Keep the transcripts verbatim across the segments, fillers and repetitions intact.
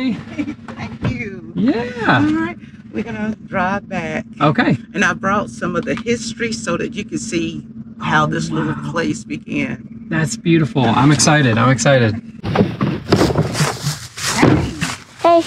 Hey. Thank you. Yeah. All right. We're going to drive back. Okay. And I brought some of the history so that you can see how Oh, this wow. little place began. That's beautiful. I'm excited. I'm excited. Hey.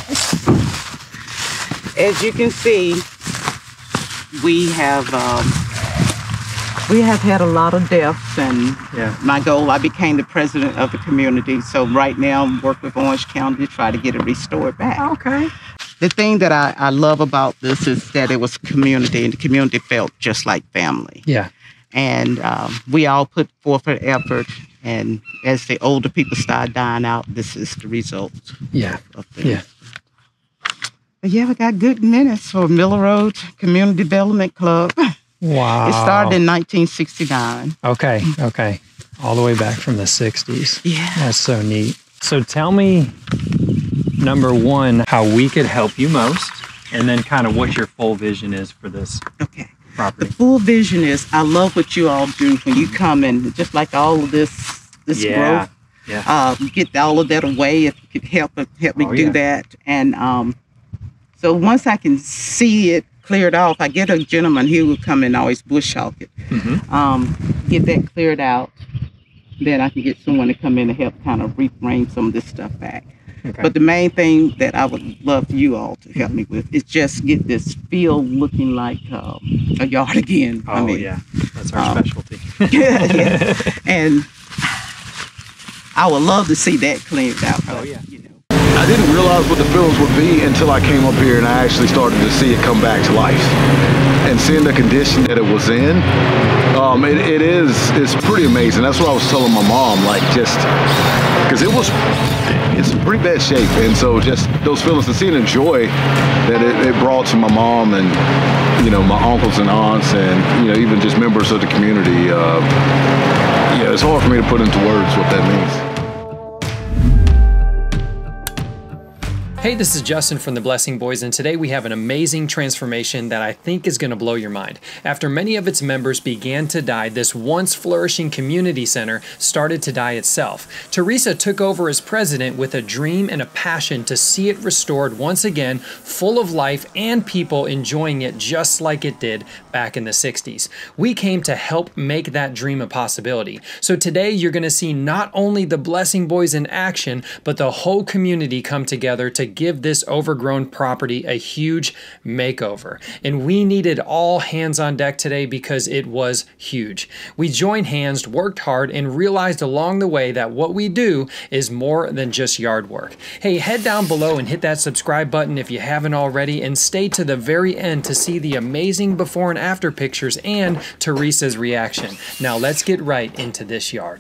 As you can see, we have um, we have had a lot of deaths, and Yeah. my goal, I became the president of the community. So right now I'm working with Orange County to try to get it restored back. Okay. The thing that I, I love about this is that it was community, and the community felt just like family. Yeah. And um, we all put forth an effort, and as the older people start dying out, this is the result. Yeah. Of things. Yeah. But yeah, we got good minutes for Miller Road Community Development Club. Wow. It started in nineteen sixty-nine. Okay. Okay. All the way back from the sixties. Yeah. That's so neat. So tell me, number one, how we could help you most, and then kind of what your full vision is for this Okay. property. The full vision is, I love what you all do when you come in, just like all of this, this Yeah. growth. Yeah. Uh, get all of that away if you could help help me Oh, do yeah. that. And um, so once I can see it cleared off, I get a gentleman, he will come and always bush hog it. Mm-hmm. Um, get that cleared out, then I can get someone to come in and help kind of reframe some of this stuff back. Okay. But the main thing that I would love you all to help me with is just get this field looking like um, a yard again. Oh, I mean, yeah. That's our um, specialty. yeah, yeah. And I would love to see that cleaned out. Oh, yeah. You know. I didn't realize what the feelings would be until I came up here and I actually started to see it come back to life. And seeing the condition that it was in, um, it, it is, it's pretty amazing. That's what I was telling my mom, like just, because it was, it's in pretty bad shape. And so just those feelings and seeing the joy that it, it brought to my mom and, you know, my uncles and aunts and, you know, even just members of the community, uh, yeah, it's hard for me to put into words what that means. Hey, this is Justin from the Blessing Boys, and today we have an amazing transformation that I think is going to blow your mind. After many of its members began to die, this once flourishing community center started to die itself. Theresa took over as president with a dream and a passion to see it restored once again, full of life and people enjoying it just like it did back in the sixties. We came to help make that dream a possibility. So today you're going to see not only the Blessing Boys in action, but the whole community come together to give this overgrown property a huge makeover. And we needed all hands on deck today because it was huge. We joined hands, worked hard, and realized along the way that what we do is more than just yard work. Hey, head down below and hit that subscribe button if you haven't already, and stay to the very end to see the amazing before and after pictures and Theresa's reaction. Now let's get right into this yard.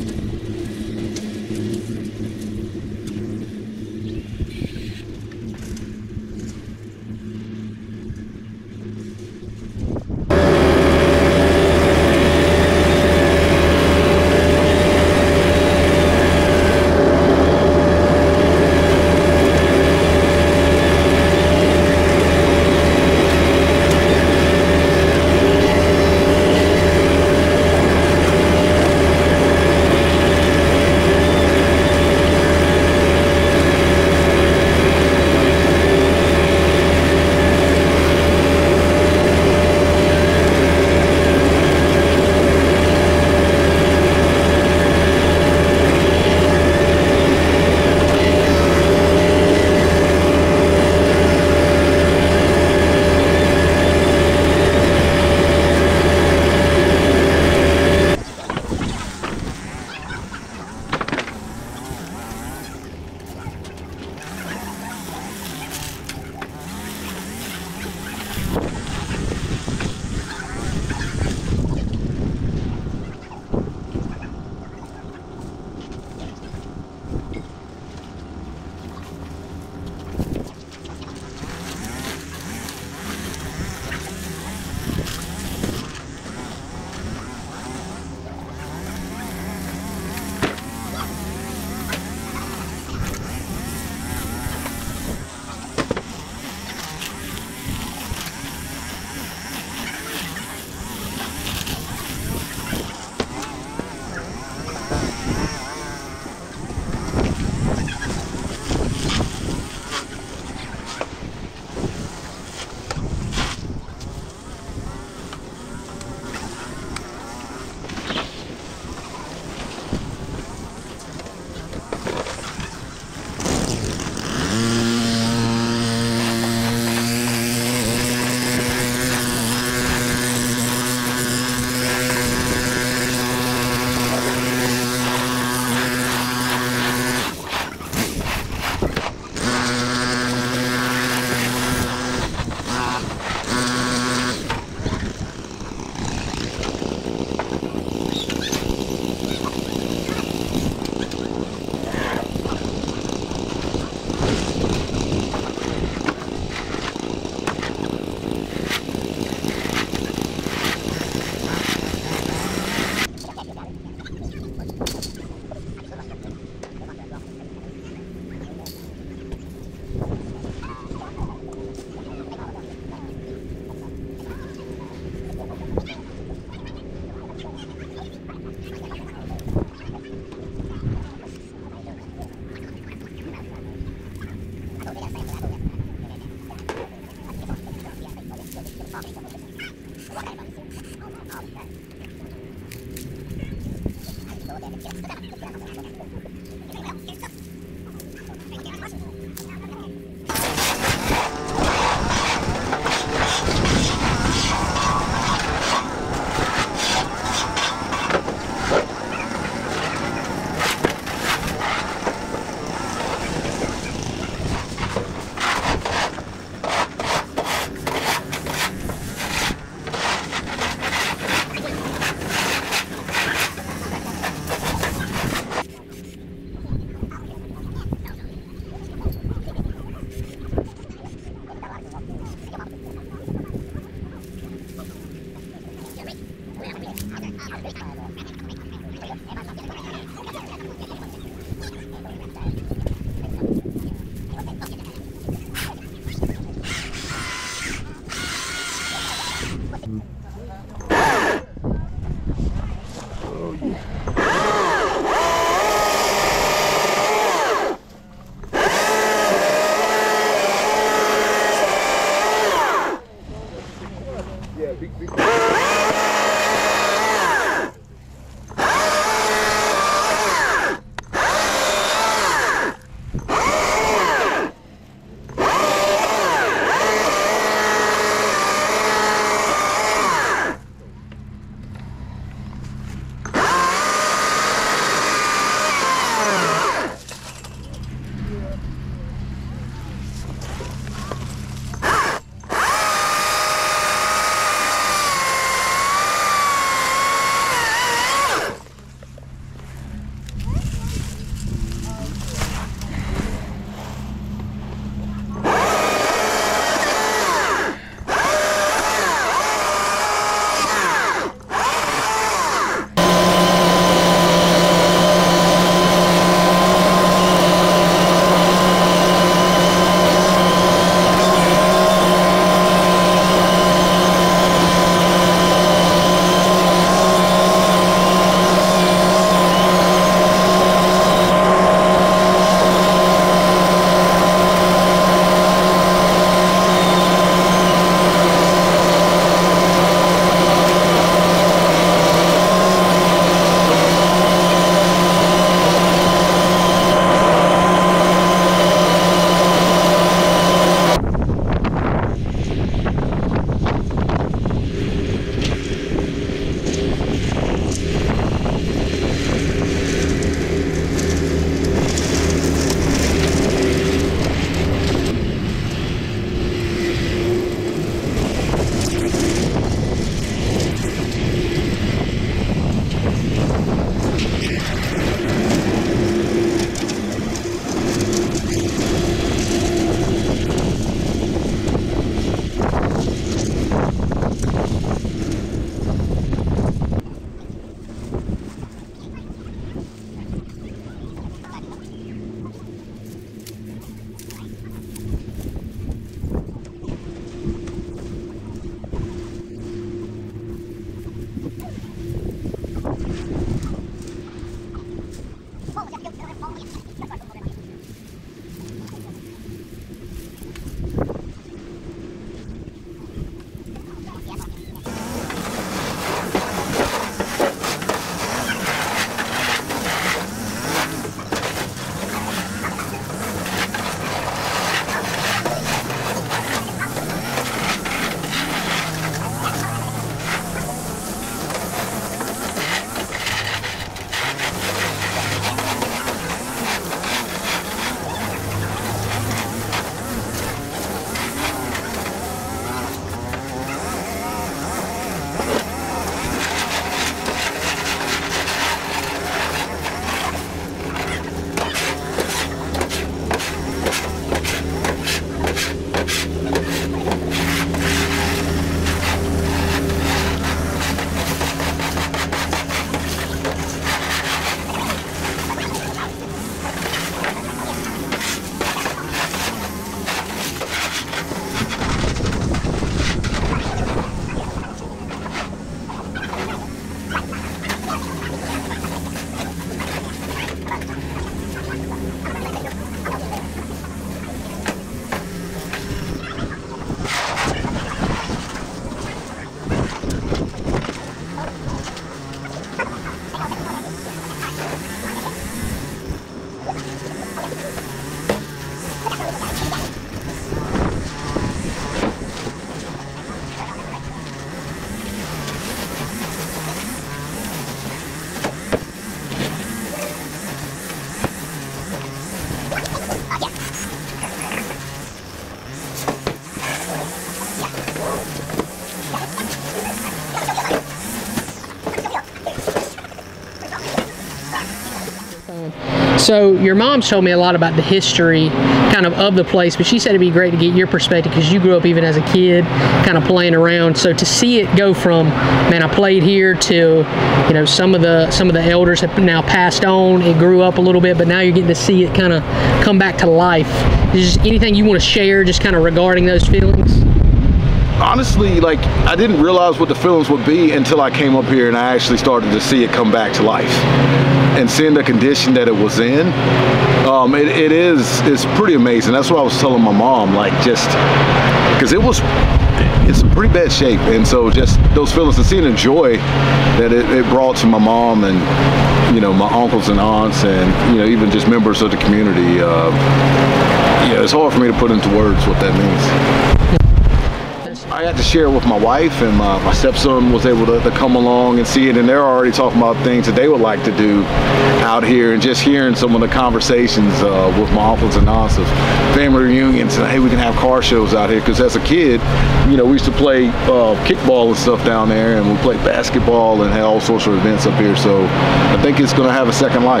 So your mom told me a lot about the history kind of of the place, but she said it'd be great to get your perspective because you grew up even as a kid kind of playing around. So to see it go from, man, I played here to, you know, some of the some of the elders have now passed on, it grew up a little bit, but now you're getting to see it kind of come back to life. Is there anything you want to share just kind of regarding those feelings? Honestly, like, I didn't realize what the feelings would be until I came up here and I actually started to see it come back to life. And seeing the condition that it was in, um, it, it is, it's pretty amazing. That's what I was telling my mom, like, just, because it was, it's in pretty bad shape. And so just those feelings and seeing the joy that it, it brought to my mom and, you know, my uncles and aunts and, you know, even just members of the community, uh, yeah, it's hard for me to put into words what that means. I got to share it with my wife, and my, my stepson was able to, to come along and see it, and they're already talking about things that they would like to do out here, and just hearing some of the conversations uh, with my uncles and aunts of family reunions, and hey, we can have car shows out here, because as a kid, you know, we used to play uh, kickball and stuff down there, and we played basketball and had all sorts of events up here, so I think it's going to have a second life.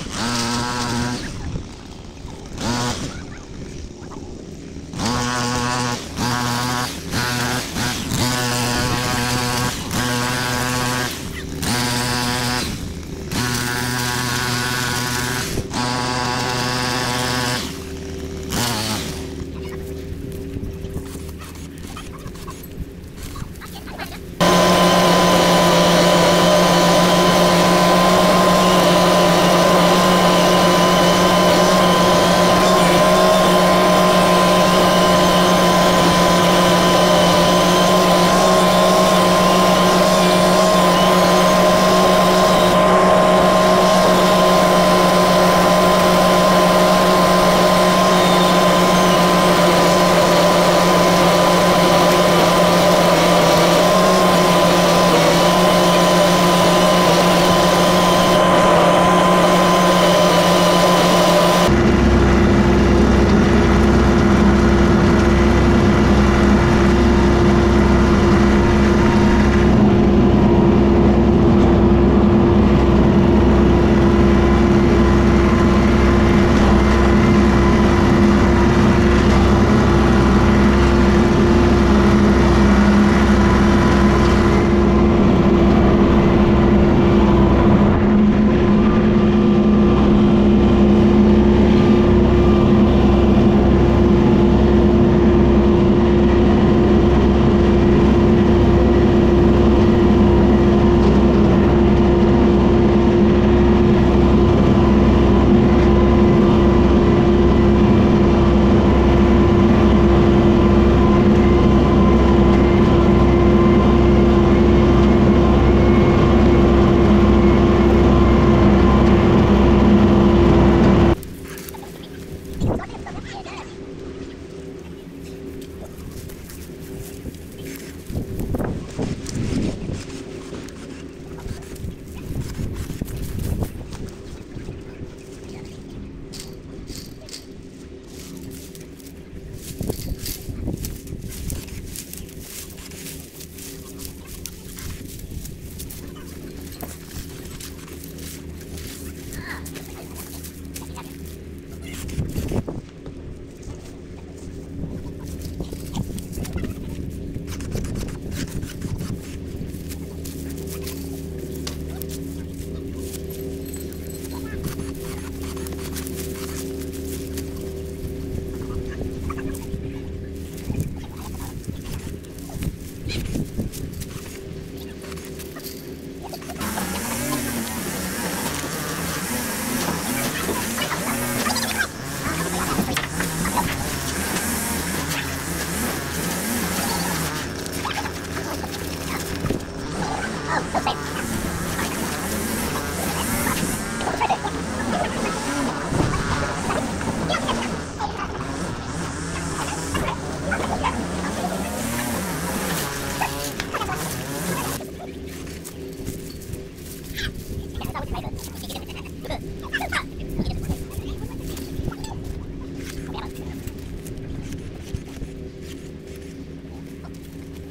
Ah.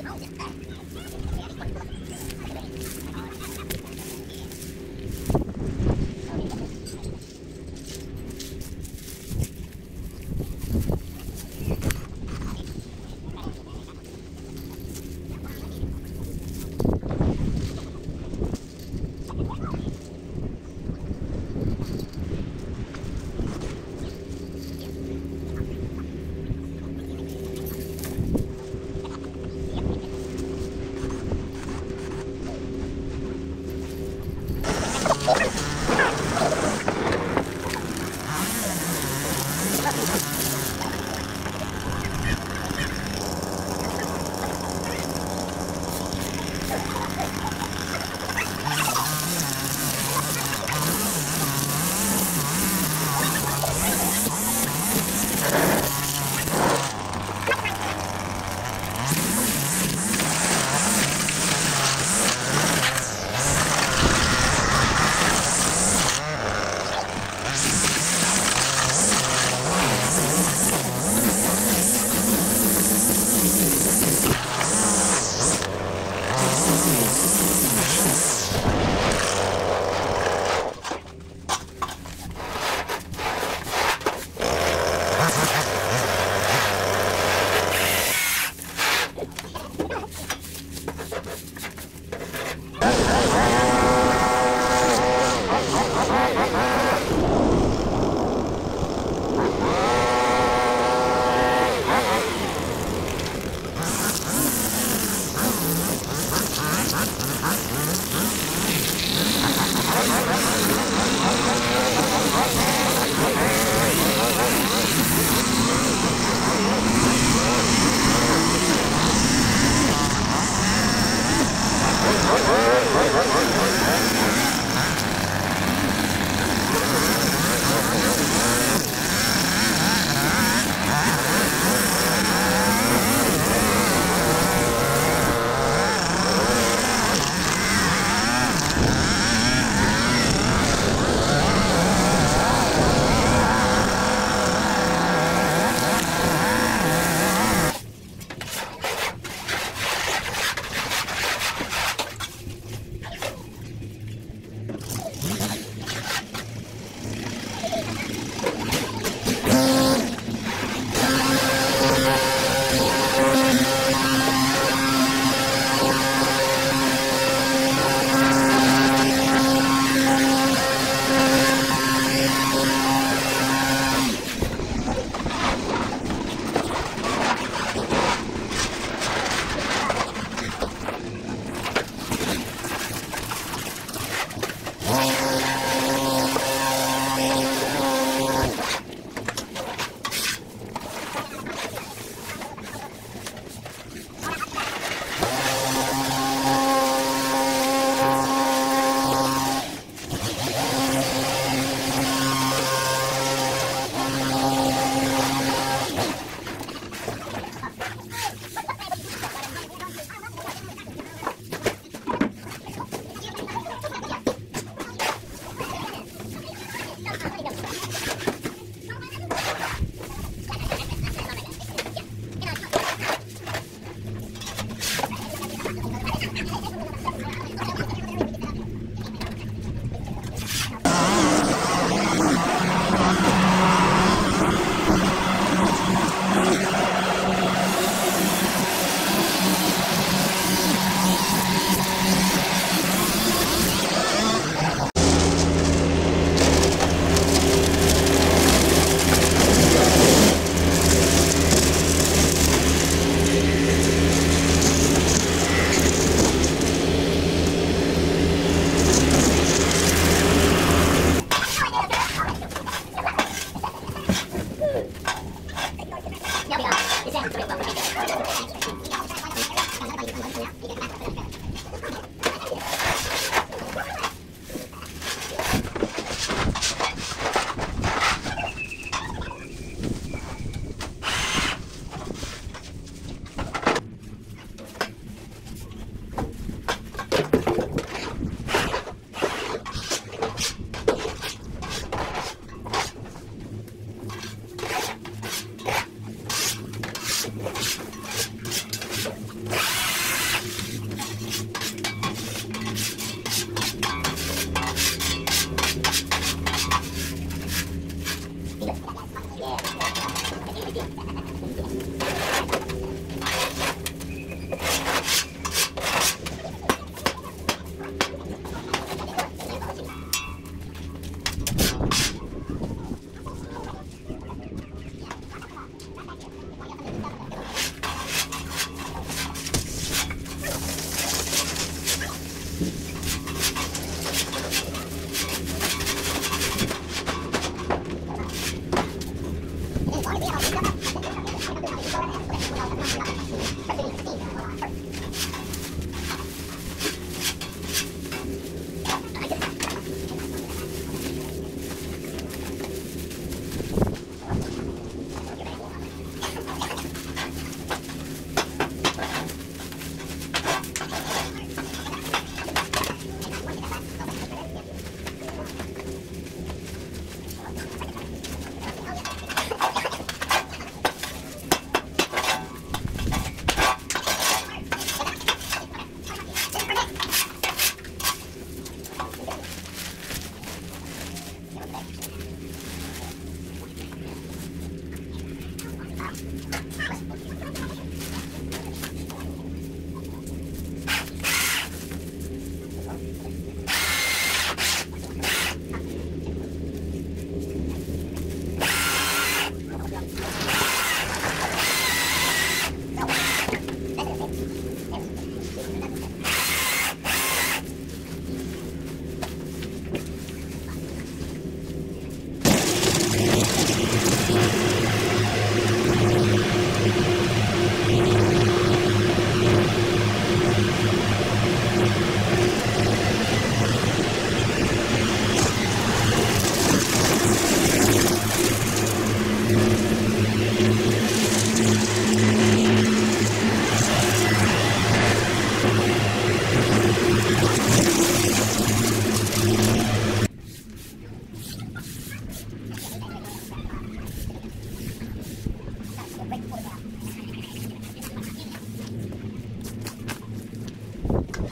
Huh?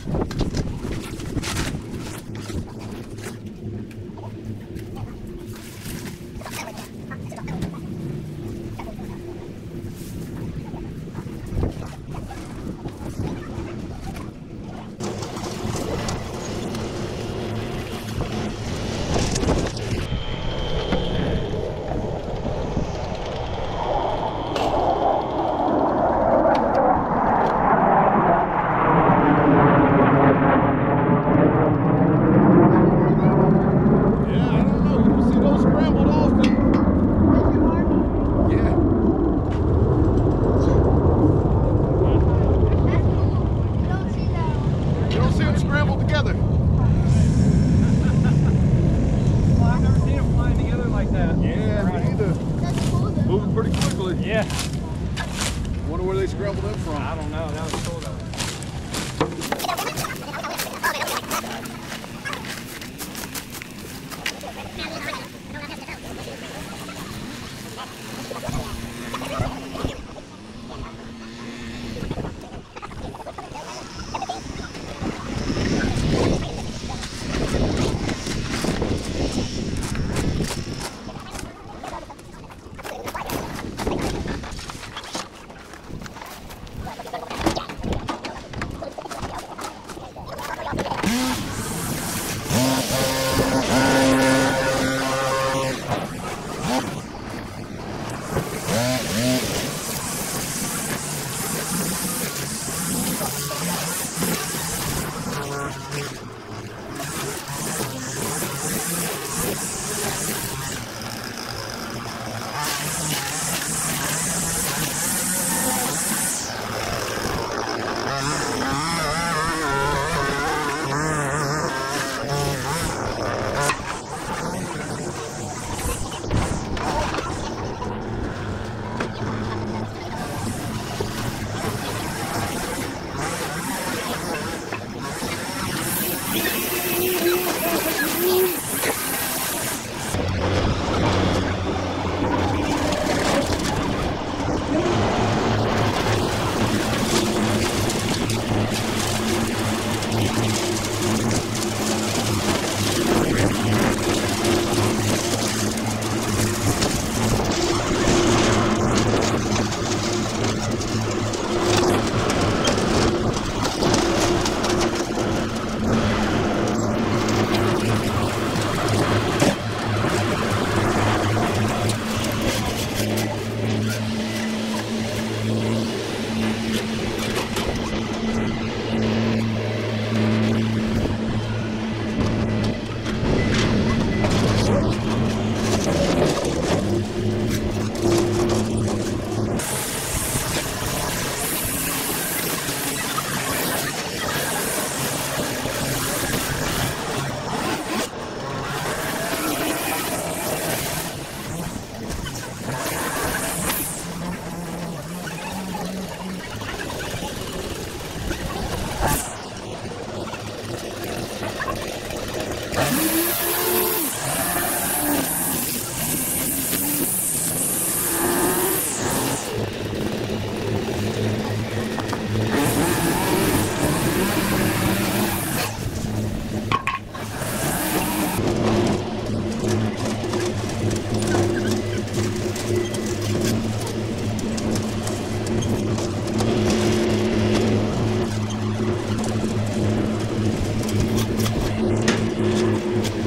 Thank you.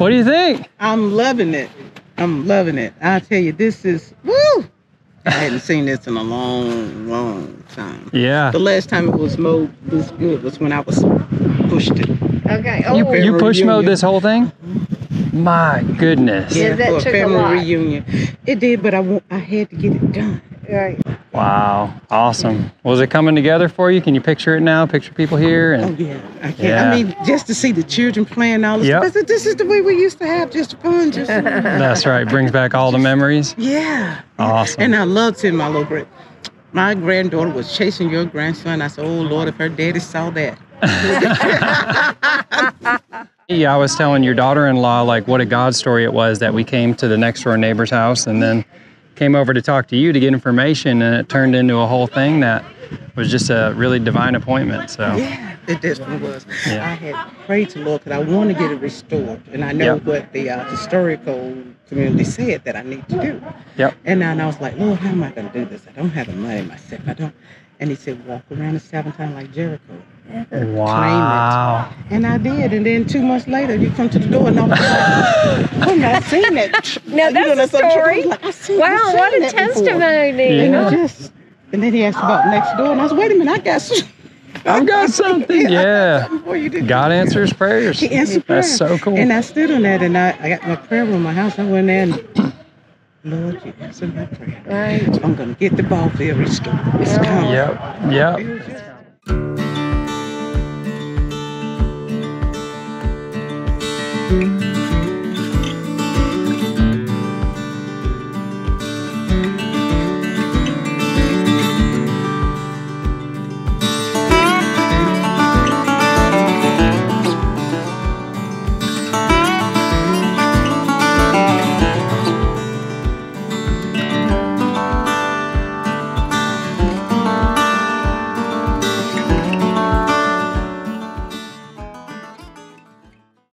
What do you think? I'm loving it. I'm loving it. I tell you, this is, woo! I hadn't seen this in a long, long time. Yeah. The last time it was mowed this good was when I was pushed it. Okay. Oh, You, you push mowed this whole thing? Mm-hmm. My goodness. Yeah, that for a took a family lot. reunion. It did, but I, wa- I had to get it done. right. Wow. Awesome. Was it coming together for you? Can you picture it now? Picture people here? Oh And yeah, I can't. Yeah. I mean, just to see the children playing all this Yep. stuff. I said, this is the way we used to have, just fun, just That's right. Brings back all the memories. yeah. Awesome. And I loved seeing my little grand. My granddaughter was chasing your grandson. I said, oh Lord, if her daddy saw that. Yeah, I was telling your daughter-in-law like what a God story it was that we came to the next door neighbor's house and then came over to talk to you to get information, and it turned into a whole thing that was just a really divine appointment. So Yeah, it definitely was. Yeah. I had prayed to the Lord because I want to get it restored, and I know Yep. what the uh, historical community said that I need to do. Yep. And then I was like, Lord, how am I going to do this? I don't have the money myself. I don't. And He said, walk around the seven times like Jericho. Wow. And I did. And then two months later, you come to the door and I'm like, oh, no, I've seen it. Now You know, that's a some church, I story. was like, I've seen- Wow, I've seen what a that before. testimony. And Yeah. I just, and then he asked about next door, and I said, wait a minute, I got some. I've got something. Yeah. Before you did. God answers prayers. He answered prayer. That's so cool. And I stood on that, and I, I got my prayer room in my house. I went there and, Lord, you answered my prayer. Right. I'm going to get the ball field restored. It's coming. Yep. Yep.